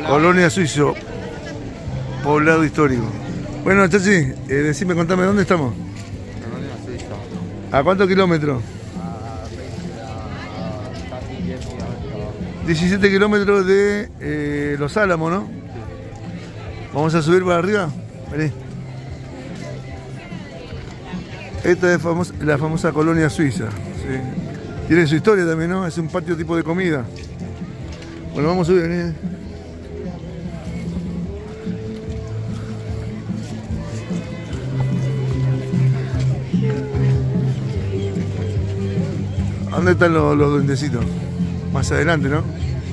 Colonia Suizo, poblado histórico. Bueno, Chachi, decime, contame, ¿dónde estamos? Colonia Suizo. ¿A cuántos kilómetros? A casi 10 kilómetros. 17 kilómetros de Los Álamos, ¿no? Vamos a subir para arriba. Vení. Esta es la famosa Colonia Suiza. ¿Sí? Tiene su historia también, ¿no? Es un patio tipo de comida. Bueno, vamos a subir, vení. ¿Dónde están los duendecitos? Más adelante, ¿no?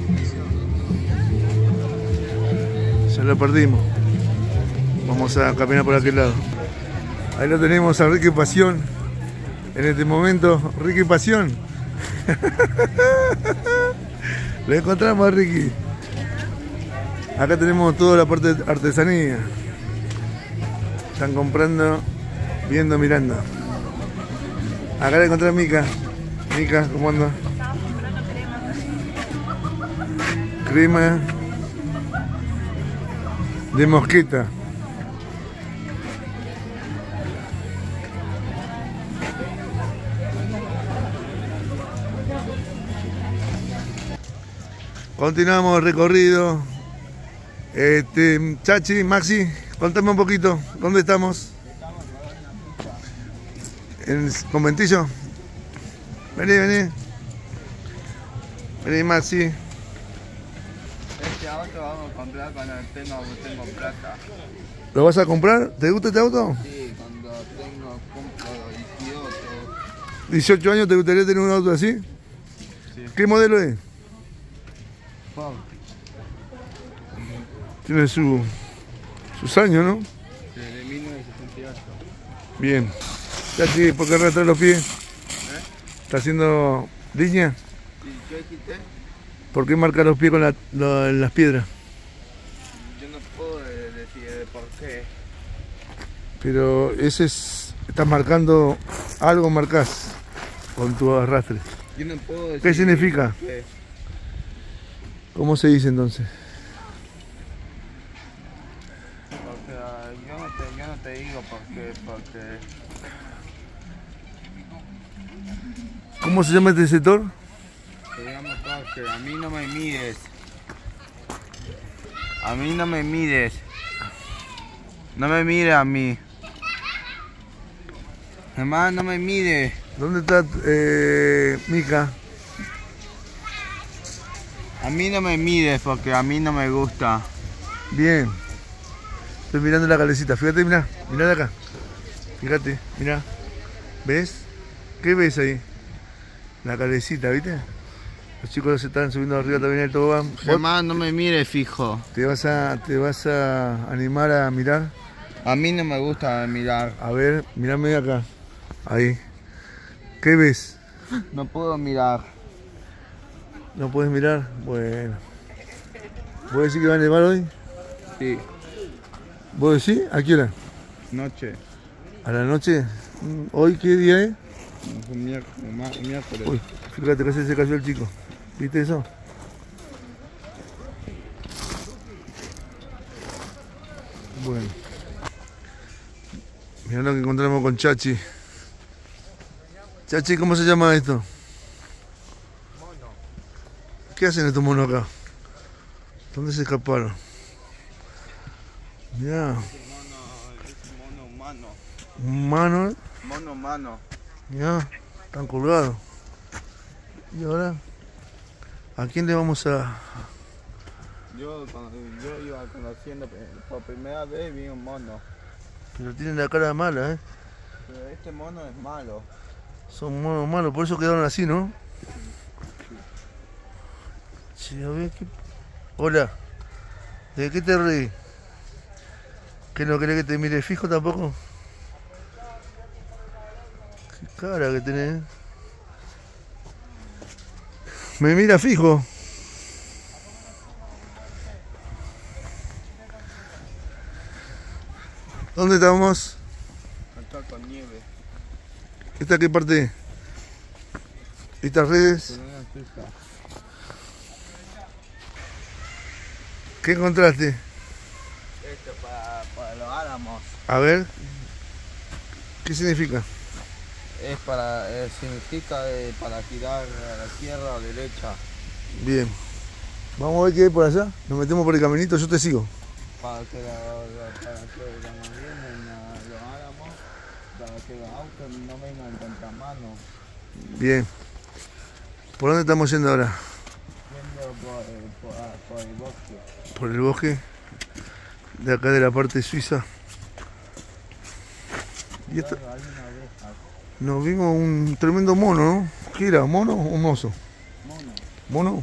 Ya lo perdimos. Vamos a caminar por aquel lado. Ahí lo tenemos a Ricky Pasión. En este momento, Ricky Pasión. Lo encontramos a Ricky. Acá tenemos toda la parte de artesanía. Están comprando, viendo, mirando. Acá le encontré a Mica. Mica, ¿cómo anda? Crema de mosqueta. Continuamos el recorrido. Chachi, Maxi, contame un poquito, ¿dónde estamos? ¿En Conventillo? Vení, vení. Vení, Maxi. Este auto vamos a comprar cuando tengo plata. ¿Lo vas a comprar? ¿Te gusta este auto? Sí, cuando cumplo 18. 18 años, ¿te gustaría tener un auto así? Sí. ¿Qué modelo es? Ford. Tiene sus años, ¿no? De 1968. Bien. Chachi, ¿por qué arrastrar los pies? ¿Está haciendo línea? ¿Y qué dijiste? ¿Por qué marcar los pies con las piedras? Yo no puedo decir por qué. Pero ese es... Estás marcando... Algo marcás con tu arrastre. Yo no puedo decir. ¿Qué significa? ¿Qué? ¿Cómo se dice entonces? Porque yo no te digo porque ¿Cómo se llama este sector? digamos que a mí no me mires. A mí no me mires. No me mires a mí. Además no me mires. ¿Dónde está Mica? A mí no me mires porque a mí no me gusta. Bien. Estoy mirando la calecita. Fíjate, mirá. Mirá de acá. Fíjate, mirá. ¿Ves? ¿Qué ves ahí? La calecita, ¿viste? Los chicos se están subiendo arriba también del tobogán. Además no me mires fijo. ¿Te vas a animar a mirar? A mí no me gusta mirar. A ver, mirame acá. Ahí. ¿Qué ves? No puedo mirar. ¿No puedes mirar? Bueno. ¿Vos decís que va a nevar hoy? Sí. ¿Vos decís? ¿A qué hora? Noche. ¿A la noche? ¿Hoy qué día es? Miércoles. Uy, fíjate que se cayó el chico. ¿Viste eso? Bueno. Mirá lo que encontramos con Chachi. Chachi, ¿cómo se llama esto? Mono. ¿Qué hacen estos monos acá? ¿Dónde se escaparon? Mirá. Es mono humano. Un mano. Mono humano. Mirá. Están colgados. ¿Y ahora? ¿A quién le vamos a...? Yo iba conociendo por primera vez vi un mono. Pero tienen la cara mala, ¿eh? Pero este mono es malo. Son monos malos, por eso quedaron así, ¿no? Sí, a ver, ¿qué... Hola. ¿De qué te reí? ¿Que no querés que te mire fijo tampoco? Qué cara que tenés. Me mira fijo. ¿Dónde estamos? Acá con nieve. ¿Esta qué parte? ¿Estas redes? ¿Qué encontraste? Esto para los álamos. A ver. ¿Qué significa? Es para, significa para tirar a la izquierda o derecha. Bien. Vamos a ver qué hay por allá. Nos metemos por el caminito, yo te sigo. Para que cuando vienen los álamos, para que los autos no vengan contra mano. Bien. ¿Por dónde estamos yendo ahora? Yendo por el bosque. Por el bosque. De acá de la parte suiza. Y esto, Hay una abeja. nos vimos un tremendo mono, ¿no? ¿Qué era? ¿Mono o un oso? Mono. ¿Mono?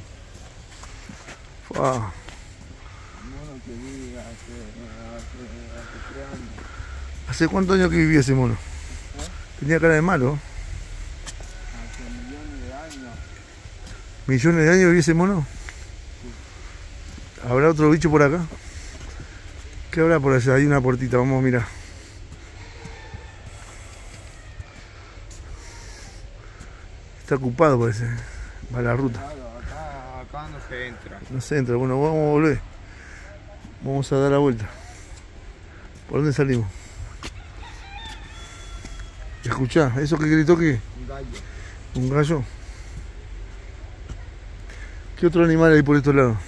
Ah, Mono que vive hace 3 años. ¿hace cuántos años que vivía ese mono? Tenía cara de malo. Hace millones de años. ¿Millones de años vivía ese mono? ¿Habrá otro bicho por acá? ¿Qué habrá por allá? Hay una puertita, vamos a mirar. Está ocupado parece. Va a la ruta. Claro, acá no se entra. No se entra. Bueno, vamos a volver. Vamos a dar la vuelta. ¿Por dónde salimos? Escuchá, ¿eso que gritó qué? Un gallo. ¿Un gallo? ¿Qué otro animal hay por estos lados?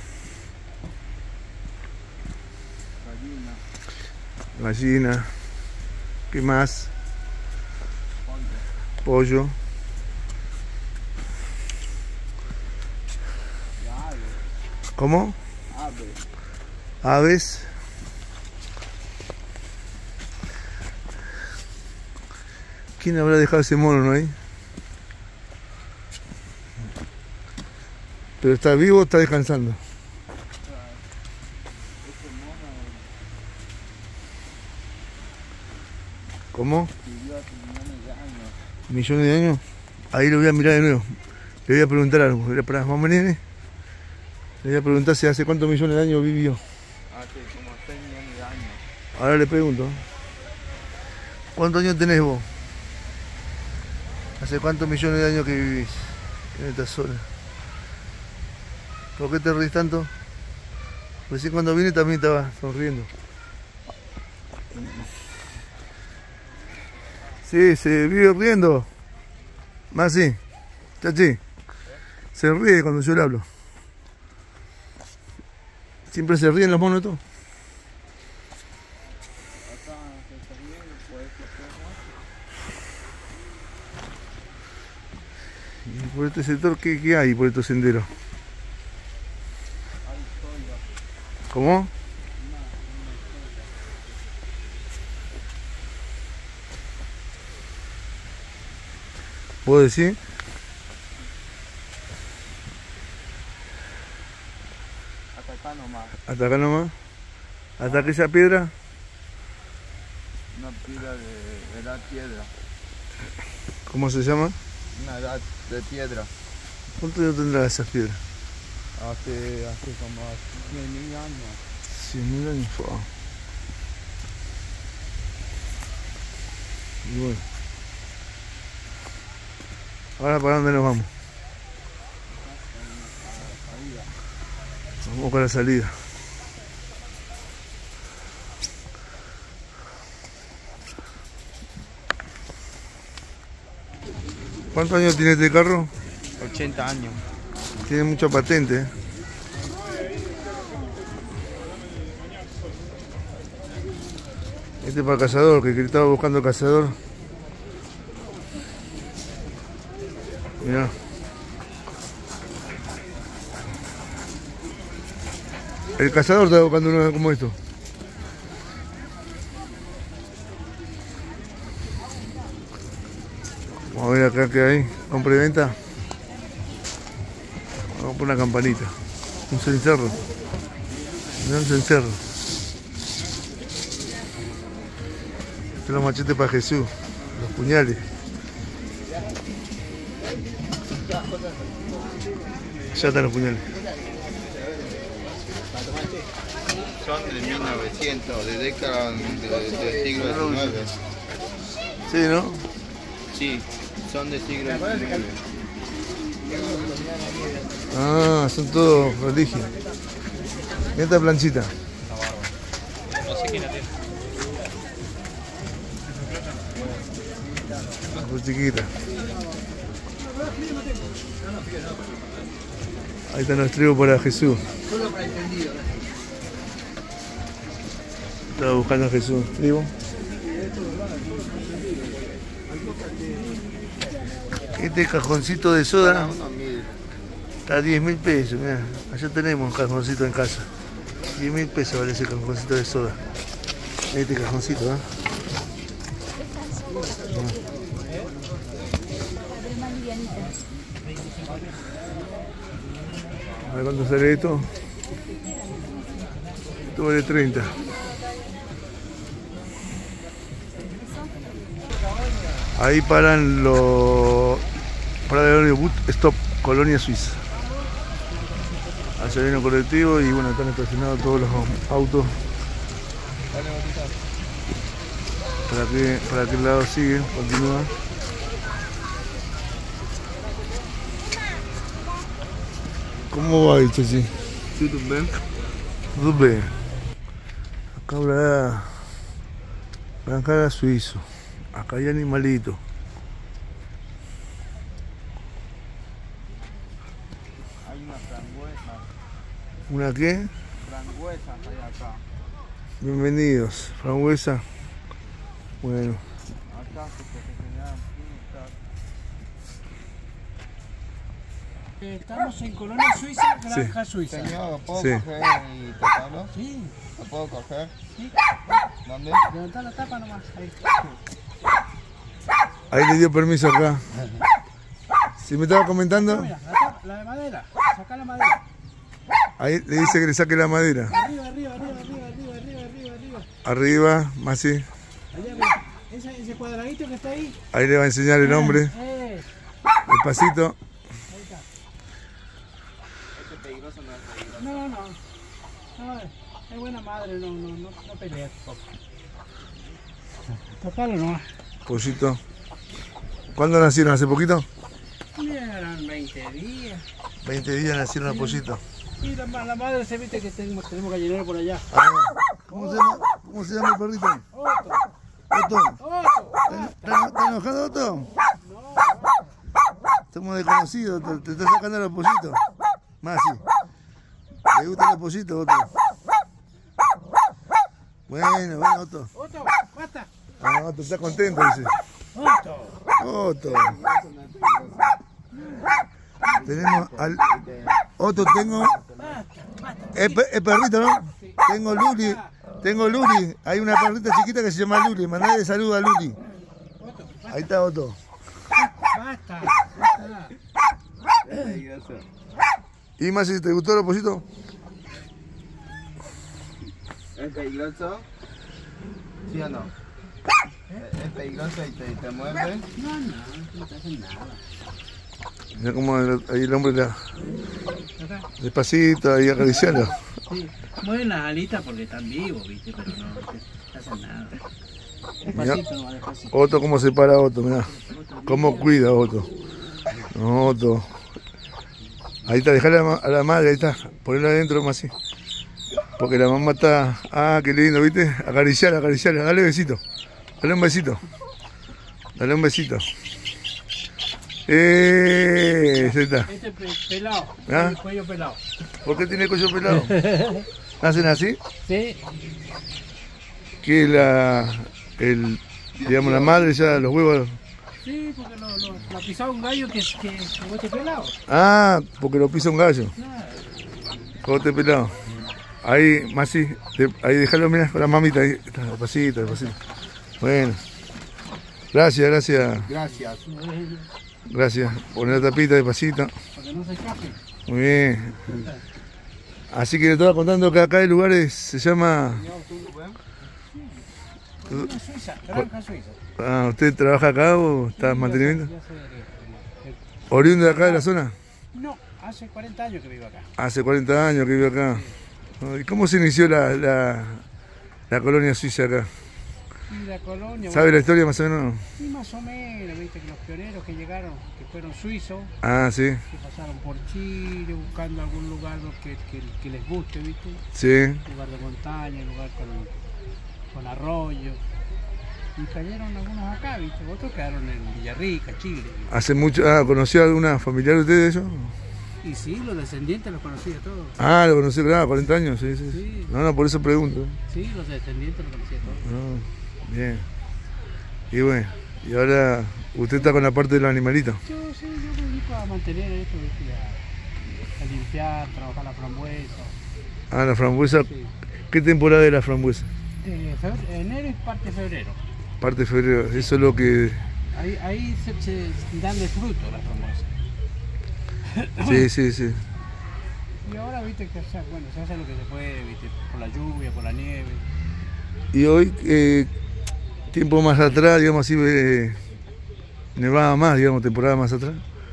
Gallina. Gallina. ¿Qué más? Pollo. Pollo. Y ave. ¿Cómo? Ave. Aves. ¿Quién habrá dejado ese mono, no hay? ¿Pero está vivo o está descansando? Ese mono ¿Cómo? vivió hace millones de años. ¿Millones de años? Ahí lo voy a mirar de nuevo. Le voy a preguntar algo. Era para mamá nene. Le voy a preguntar si hace cuántos millones de años vivió. Hace como 6 millones de años. Ahora le pregunto. ¿Cuántos años tenés vos? ¿Hace cuántos millones de años que vivís en esta zona? ¿Por qué te reís tanto? Recién cuando vine también estaba sonriendo. Sí, se vive riendo. Más sí. Chachi. Se ríe cuando yo le hablo. Siempre se ríen los monos estos. Acá se está viendo por este cerro. Y por este sector, ¿qué hay por estos senderos? Hay soya. ¿Cómo? ¿Puedo decir? Hasta acá nomás. Hasta acá nomás. Hasta aquella piedra. Una pila de edad piedra. ¿Cómo se llama? Una edad de piedra. ¿Cuánto años tendrá esas piedras? Hace como 100.000 años. 100.000 años. Fua. Y bueno. Ahora para dónde nos vamos. Vamos para la salida. ¿Cuántos años tiene este carro? 80 años. Tiene mucha patente. Este es para el cazador, que estaba buscando el cazador. Mirá. El cazador está buscando uno como esto. Vamos a ver acá qué hay. Compra y venta. Vamos a poner una campanita. Un cencerro. Mirá un cencerro. Estos son los machetes para Jesús. Los puñales. Ya están los puñales. Son de 1900, de década del siglo XIX. Sí, ¿no? Sí, son del siglo XIX. Ah, son todos religios. Mira esta planchita. No sé quién la tiene. Muy chiquita. Ahí están los trigos para Jesús. Solo para entendido. Estaba buscando a Jesús. Trigo. Este cajoncito de soda está a 10.000 pesos. Mirá, allá tenemos un cajoncito en casa. 10.000 pesos vale ese cajoncito de soda. Este cajoncito, ¿eh? A ver cuánto sale esto. Esto vale 30. Ahí paran los... Para de Boot Stop, Colonia Suiza. Allá viene un colectivo y bueno, están estacionados todos los autos. ¿Para qué lado sigue? Continúa. ¿Cómo va el Chechi? Tudo bem? Tudo bem. Acá habrá Granja suizo. Acá hay animalito. Hay una frangüesa. ¿Una qué? Frangüesa hay acá. Bienvenidos. Frangüesa. Bueno. Acá se generan frutas. Estamos en Colonia Suiza, Granja Suiza. Señor, ¿puedo Sí. coger y tocarlo? Sí, ¿Lo puedo coger? sí. ¿Dónde? Levantá la tapa nomás. Ahí. Ahí le dio permiso acá. Si me estaba comentando, Mira, la tapa, la de madera. Sacá la madera. ahí le dice que le saque la madera. Arriba, arriba, arriba, arriba, arriba, arriba, arriba, arriba. Arriba, más así. Allá, mira. Ese cuadradito que está ahí. Ahí le va a enseñar el nombre. Despacito. Ahí está. Este es peligroso, no es peligroso. No, no. No, es buena madre, no pelees. Tocalo nomás. Pollito. ¿Cuándo nacieron? ¿Hace poquito? Eran 20 días. 20 días nacieron los pollitos. Y la madre se viste que tenemos gallinero por allá. Ah, ¿cómo se llama el perrito? Otto. Otto. Otto. ¿Está enojado, Otto? No, Somos desconocidos, te está sacando los pollitos. Masi. ¿Le gustan los pollitos, Otto? Bueno, Otto. Otto, basta. Ah, Otto está contento, dice. Otto. Otto. Tenemos al... Otto, tengo... Es perrito, ¿no? Tengo Luli. Tengo Luli. Hay una perrita chiquita que se llama Luli. Mandale saludo a Luli. Ahí está Otto. Basta. Es peligroso. ¿Y más si te gustó los pollitos? ¿Es peligroso? ¿Sí o no? ¿Es peligroso y te muerde? No te hacen nada. Mira cómo ahí el hombre la... Acá. Despacito, ahí acariciando. Sí. Mueven las alitas porque están vivos, viste, pero no te hacen nada. Despacito nomás, despacito. Otto, cómo se para Otto, mirá. Cómo cuida Otto. No, Otto. Ahí está, dejale a la madre, ahí está. Ponela adentro más así. Porque la mamá está... Ah, qué lindo, ¿viste? Acariciarla. Dale besito. Dale un besito. Dale un besito. Ahí está. Este pelado, ¿Ah? el cuello pelado. ¿Por qué tiene el cuello pelado? ¿Nacen así? Sí. Que digamos, la madre ya los huevos... Sí, porque lo pisaba un gallo que como este pelado. Ah, porque lo pisa un gallo. Claro. Cogote pelado. Ahí, más así. Ahí déjalo, mira, con la mamita. Ahí está, despacito. Bueno. Gracias. Gracias. Poner la tapita despacito. Para que no se escape. Muy bien. Así que le estaba contando que acá hay lugares, se llama... Colonia Suiza, Granja Suiza. Ah, ¿usted trabaja acá o está en mantenimiento? Yo soy ¿Oriundo de acá de la zona? No, hace 40 años que vivo acá. Hace 40 años que vive acá. ¿Y cómo se inició la colonia suiza acá? Y la colonia. ¿Sabe la historia más o menos? Y más o menos, viste que los pioneros que llegaron, que fueron suizos, Ah, sí, que pasaron por Chile buscando algún lugar que les guste, viste. sí. Lugar de montaña, lugar con arroyo. Y cayeron algunos acá, viste. Otros quedaron en Villarrica, Chile. Hace mucho. Ah, ¿conoció a alguna familiar de ustedes de ellos? Y sí, los descendientes los conocía todos. Ah, lo conocí, claro, 40 años, sí, sí. Sí. No, por eso pregunto. Sí, los descendientes los conocía todos. No, bien. Y bueno, y ahora usted está con la parte de los animalitos. Yo me dedico a mantener esto, viste, a limpiar, trabajar la frambuesa. Ah, la frambuesa. Sí. ¿Qué temporada es la frambuesa? Enero es parte de febrero. Parte de febrero, eso es lo que... Ahí se dan de fruto las frambuesas. Sí, sí, sí. Y ahora, viste, que bueno, se hace lo que se puede, viste, por la lluvia, por la nieve. Y hoy, tiempo más atrás, digamos así, nevaba más, digamos, temporada más atrás.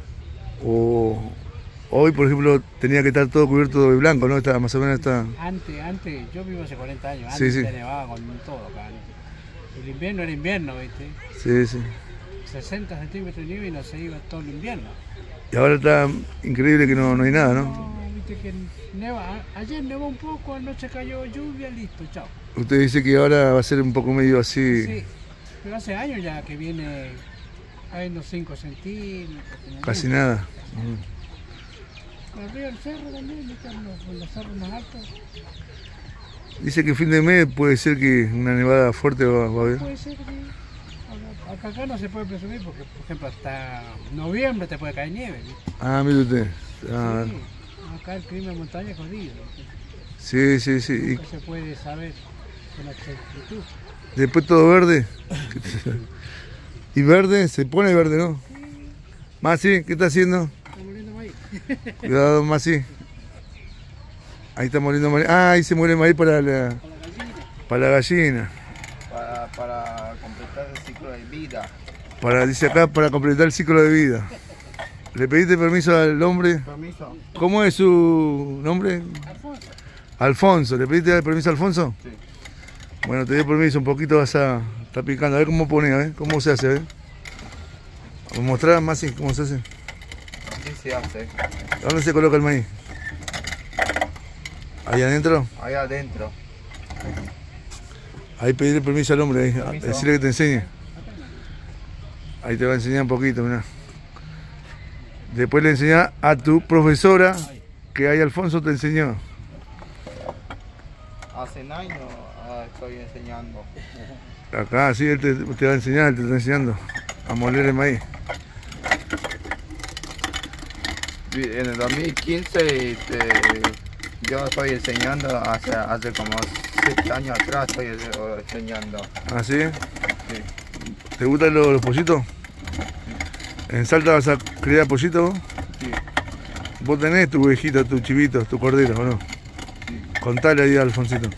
O hoy, por ejemplo, tenía que estar todo cubierto de blanco, ¿no? Más o menos está... Antes, yo vivo hace 40 años, Sí, antes sí. se nevaba con todo acá. El invierno era invierno, viste. Sí, sí. 60 centímetros de nieve y no se iba todo el invierno. Y ahora está increíble que no hay nada, ¿no? No, viste que neva. Ayer nevó un poco, anoche cayó lluvia, listo, chao. Usted dice que ahora va a ser un poco medio así... Sí, pero hace años ya que viene cayendo 5 centímetros. como Casi mucho. nada. Arriba del cerro también, viste, en los cerros más altos. Dice que fin de mes puede ser que una nevada fuerte va a haber. Puede ser que sí. Acá no se puede presumir porque, por ejemplo, hasta noviembre te puede caer nieve, ¿viste? Ah, mire usted. Ah, Sí, acá el clima de montaña es jodido. ¿Viste? sí, sí, sí. Nunca se puede saber con exactitud. Y después todo verde. Y verde, se pone verde, ¿no? Masi, ¿qué está haciendo? Está muriendo maíz. Cuidado, Masi. Ahí está muriendo maíz. Ah, ahí se muere maíz para la Con la gallina. gallina. Para completar el ciclo de vida. Dice acá, para completar el ciclo de vida. ¿Le pediste permiso al hombre? Permiso. ¿Cómo es su nombre? Alfonso. Alfonso. ¿Le pediste permiso a Alfonso? Sí. Bueno, te dio permiso, un poquito vas a estar picando. A ver cómo pone, a ver cómo se hace, a ver. Vamos a mostrar más cómo se hace. Así se hace. ¿Dónde se coloca el maíz? Ahí adentro. Ahí adentro. Ahí pedirle permiso al hombre, ahí. Permiso. Decirle que te enseñe. Ahí te va a enseñar un poquito, mirá. Después le enseñás a tu profesora que ahí Alfonso te enseñó. Hace años estoy enseñando. Acá, sí, él te va a enseñar, él te está enseñando a moler el maíz. En el 2015 yo estoy enseñando, hace como 7 años atrás estoy enseñando. ¿Ah, sí? Sí. ¿Te gustan los pollitos? ¿En Salta vas a criar pollitos vos? Sí. ¿Vos tenés tu ovejita, tu chivito, tu cordero o no? Sí. Contale ahí a Alfonsito.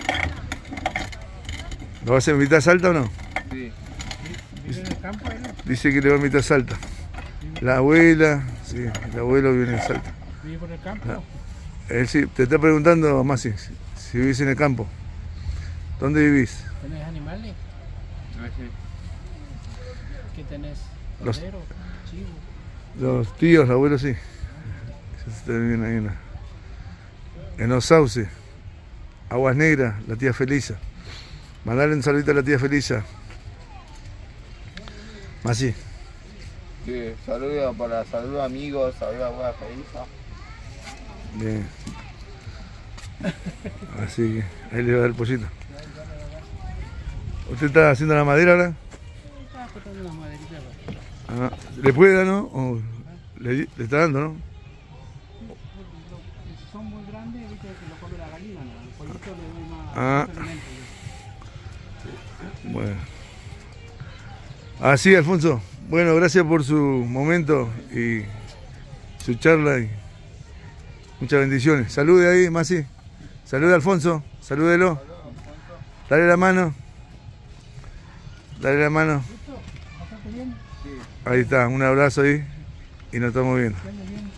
¿Lo vas a invitar a Salta o no? Sí. Vive en el campo, ¿no? Dice que le va a invitar a Salta. La abuela, sí, el abuelo vive en Salta. Vive por el campo. Ah. Él sí, te está preguntando, Masi, si vivís en el campo. ¿Dónde vivís? ¿Tenés animales? ¿Qué tenés? Los- ¿Cordero? ¿Chivo? Los tíos, los abuelos sí. Está bien ahí en los sauces. Aguas Negras, la tía Felisa. Mandale un saludito a la tía Felisa. Masi. Sí. Saludos amigos, saludos a buena Felisa. Bien. Así que ahí le va a dar el pollito. ¿Usted está haciendo la madera ahora? Estaba cortando las maderitas. Ah, ¿le puede dar, no? ¿O le está dando, no? Son muy grandes, viste que lo come la gallina, ¿no? El pollito le doy más Ah. alimento. Bueno. Así, Alfonso. Bueno, gracias por su momento y su charla y muchas bendiciones. Salude ahí, Masi. Salude, Alfonso. Salúdelo. Dale la mano. Dale la mano. ¿Bastante bien? Ahí está, un abrazo ahí y nos estamos viendo. ¿Qué anda bien?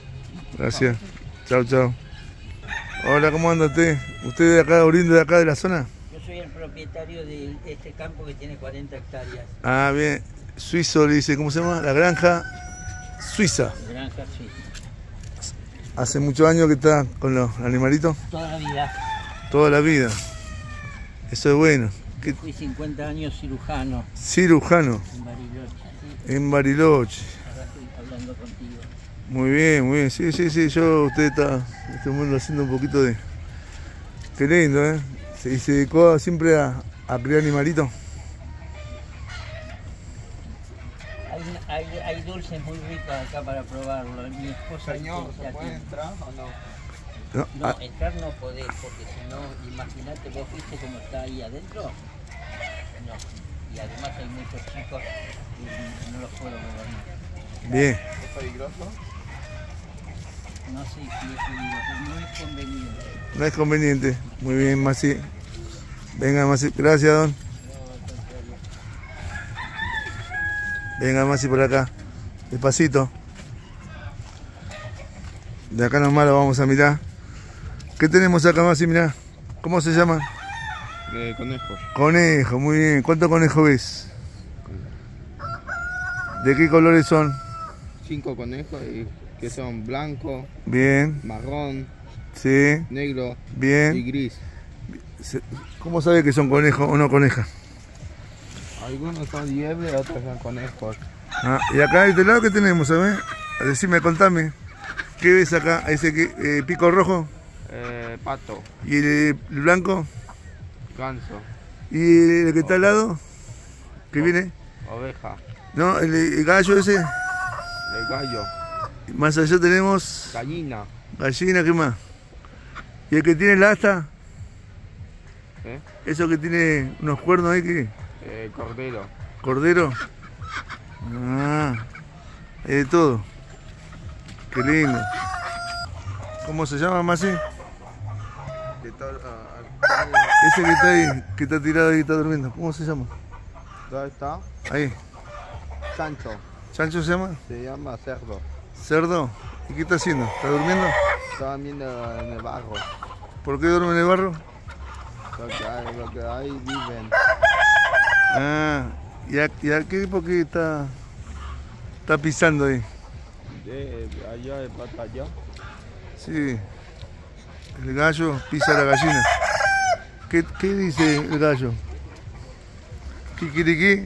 Gracias. Chao, chao. Hola, ¿cómo anda usted? ¿Usted de acá, oriundo de acá de la zona? Yo soy el propietario de este campo que tiene 40 hectáreas. Ah, bien. Suizo le dice, ¿cómo se llama? La granja suiza. Granja suiza. Hace muchos años que está con los animalitos. Toda la vida. Toda la vida. Eso es bueno. ¿Qué? Fui 50 años cirujano Cirujano. en Bariloche. ¿Sí? En Bariloche. Ahora estoy hablando contigo. Muy bien, muy bien. Sí, sí, sí. Usted está en este mundo haciendo un poquito de... Qué lindo, ¿eh? Y se dedicó siempre a criar animalitos. Hay dulces muy ricos acá para probarlo. Mi esposa Señor, dice ¿se aquí. puede entrar o no? ¿No? No, Ah, entrar no podés, porque si no, imagínate, vos viste cómo está ahí adentro. No. Y además hay muchos chicos y no los puedo gobernar. bien. ¿Es peligroso? No sé si es peligroso, no es conveniente. No es conveniente. Muy bien, Masi. Venga, Masi. Gracias, don. Venga, Masi, por acá. Despacito. De acá nomás lo vamos a mirar. ¿Qué tenemos acá, Masi? Mirá. ¿Cómo se llama? Conejo. Conejo, muy bien. ¿Cuántos conejos ves? ¿De qué colores son? 5 conejos que son blanco, Bien. marrón, Sí. negro y Bien. gris. ¿Cómo sabe que son conejos o no conejas? Algunos son liebre, otros son conejos. Ah, y acá de este lado, ¿qué tenemos? A ver, decime, contame. ¿Qué ves acá? ¿Ese pico rojo? Pato, ¿Y el blanco? ganso, ¿Y el que está al lado? ¿Qué viene? oveja, ¿No? ¿El gallo ese? el gallo, Más allá tenemos gallina. gallina, ¿qué más? ¿Y el que tiene la asta? ¿Eh? ¿Eso que tiene unos cuernos ahí? ¿Qué? Cordero. ¿Cordero? Ah, hay de todo. Qué lindo. ¿Cómo se llama, Masi? Ese que está ahí, que está tirado ahí, está durmiendo. ¿Cómo se llama? ¿Dónde está? Ahí. Chancho. ¿Chancho se llama? Se llama cerdo. ¿Cerdo? ¿Y qué está haciendo? ¿Está durmiendo? Estaban viendo en el barro. ¿Por qué duerme en el barro? Lo que ahí viven. Ah, ¿y a qué porque está pisando ahí? De allá de pata allá. Sí, el gallo pisa a la gallina. ¿Qué dice el gallo? ¿Kikiriki?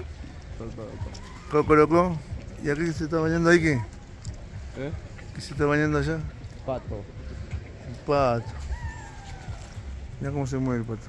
¿Cocorocó? ¿Y aquí se está bañando ahí qué? ¿Eh? ¿Qué se está bañando allá? Pato. Un pato. Mira cómo se mueve el pato.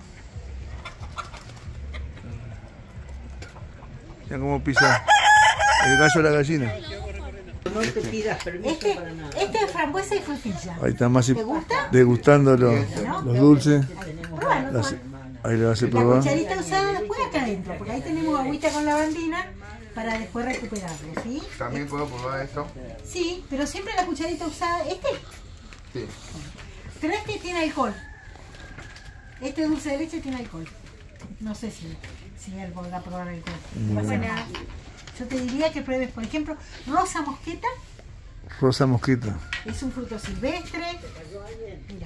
Mira cómo pisa el gallo a la gallina. No te pidas permiso para nada. Este es frambuesa y frutilla. Ahí está Masi ¿Te gusta? degustando los dulces. Pruébalo. Ahí le vas a La probar. cucharita usada después acá adentro, porque ahí tenemos agüita con lavandina para después recuperarlo, ¿sí? ¿También puedo probar esto? Sí, pero siempre la cucharita usada, Sí. pero este tiene alcohol. Este dulce de leche tiene alcohol. No sé si él podrá probar alcohol. No pasa nada. Yo te diría que pruebes, por ejemplo, rosa mosqueta. Rosa mosquita. Es un fruto silvestre. Mira.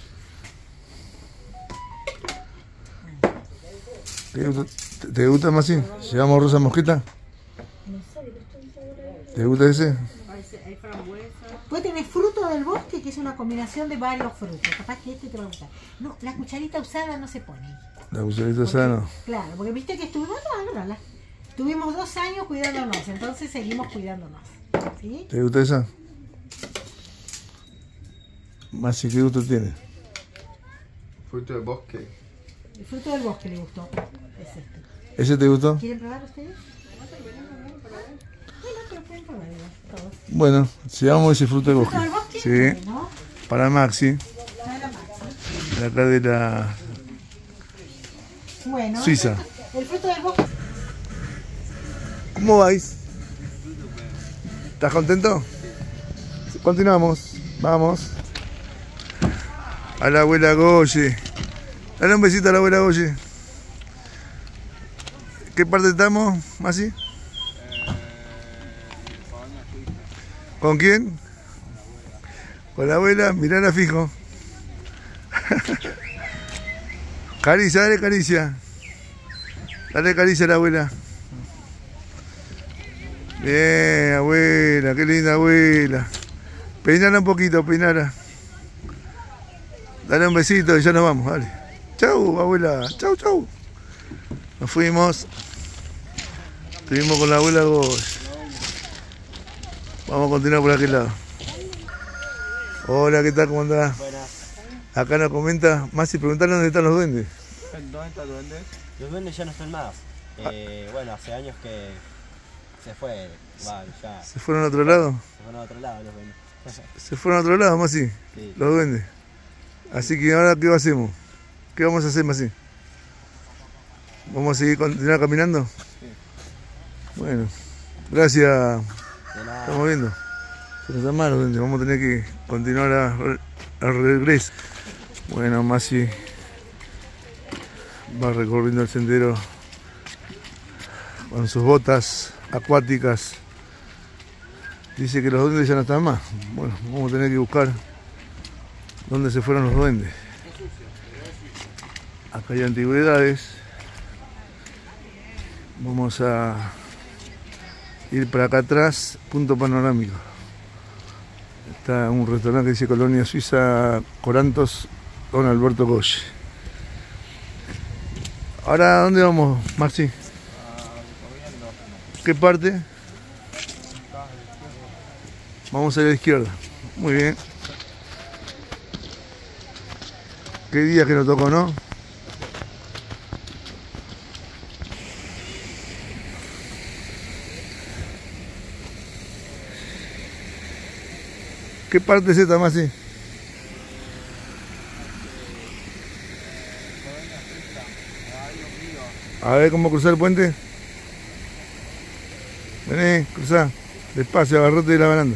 ¿Te gusta más así? ¿Llevamos rosa mosqueta? ¿Te gusta ese? Después tenés fruto del bosque, que es una combinación de varios frutos. Capaz que este te va a gustar. No, la cucharita usada no se pone. La cucharita sano. Claro, porque viste que estuvimos, tuvimos 2 años cuidándonos, entonces seguimos cuidándonos. ¿Sí? ¿Te gusta esa? Masi, ¿qué gusto tiene? Fruto de bosque. El fruto del bosque le gustó. Es este. ¿Ese te gustó? ¿Quieren probar ustedes? Bueno, pero pueden probar todos. Bueno, llevamos ese fruto del ¿Fruto del bosque. bosque? Sí, ¿No? para Maxi, Para Maxi. de acá de la Bueno, Suiza. el fruto del bosque. ¿Cómo vais? ¿Estás contento? Continuamos, vamos. A la abuela Goye. Dale un besito a la abuela Goye. ¿Qué parte estamos, Masi? ¿Con quién? Con la abuela, mirala fijo. Caricia, dale caricia. Dale caricia a la abuela. Bien, abuela, qué linda abuela. Peinala un poquito, peinala. Dale un besito y ya nos vamos, dale. Chau, abuela, chau, chau. Nos fuimos. Estuvimos con la abuela Goya. Vamos a continuar por aquel lado. Hola, ¿qué tal? ¿Cómo andás? Buenas. Acá nos comenta, Masi, preguntarle dónde están los duendes. ¿Dónde está el duende? Los duendes ya no están más. Bueno, hace años que se fue. Va, ya. ¿Se fueron a otro lado? Se fueron a otro lado los duendes. Se fueron a otro lado, Masi, Sí. los duendes. Así que ahora, ¿qué hacemos? ¿Qué vamos a hacer, Masi? ¿Vamos a seguir continuar caminando? Sí. Bueno, gracias. De nada. Estamos viendo. Se nos da mal los duendes, vamos a tener que continuar al regreso. Bueno, Masi va recorriendo el sendero con sus botas acuáticas. Dice que los duendes ya no están más. Bueno, vamos a tener que buscar dónde se fueron los duendes. Acá hay antigüedades. Vamos a ir para acá atrás, punto panorámico. Está un restaurante que dice Colonia Suiza Corantos, Don Alberto Goye. Ahora, ¿a dónde vamos, Marci? ¿Qué parte? Vamos a la izquierda. Muy bien. Qué día que nos tocó, ¿no? ¿Qué parte es esta, Masi? A ver cómo cruzar el puente. Vení, cruzá. Despacio, agarrate de la baranda.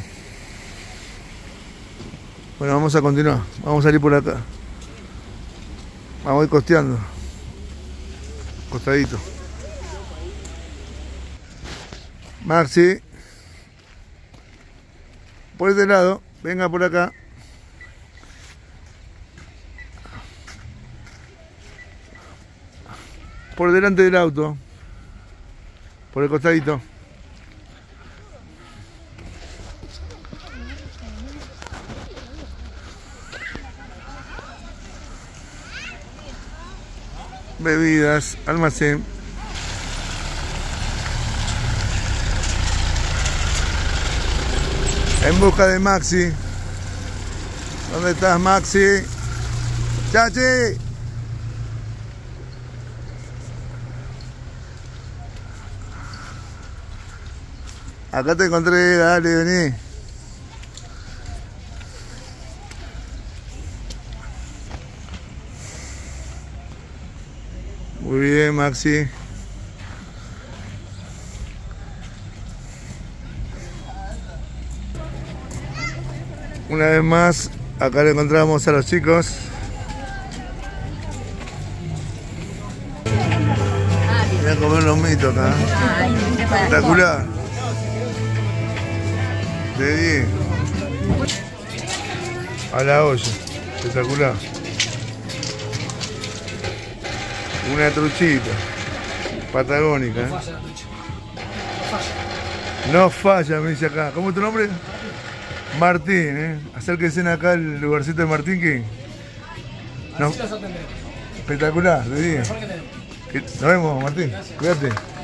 Bueno, vamos a continuar. Vamos a salir por acá. Vamos a ir costeando. Costadito. Maxi. Por este lado. Venga por acá. Por delante del auto. Por el costadito. Bebidas, almacén. En busca de Maxi. ¿Dónde estás, Maxi? ¡Chachi! Acá te encontré, dale, vení. Muy bien, Maxi. Una vez más, acá le encontramos a los chicos. Voy a comer los mitos acá. Espectacular. De 10. A la olla. Espectacular. Una truchita. Patagónica. No falla, me dice acá. ¿Cómo es tu nombre? Martín, acérquense acá al lugarcito de Martín que... No. Espectacular, de día. Nos vemos, Martín. Cuídate.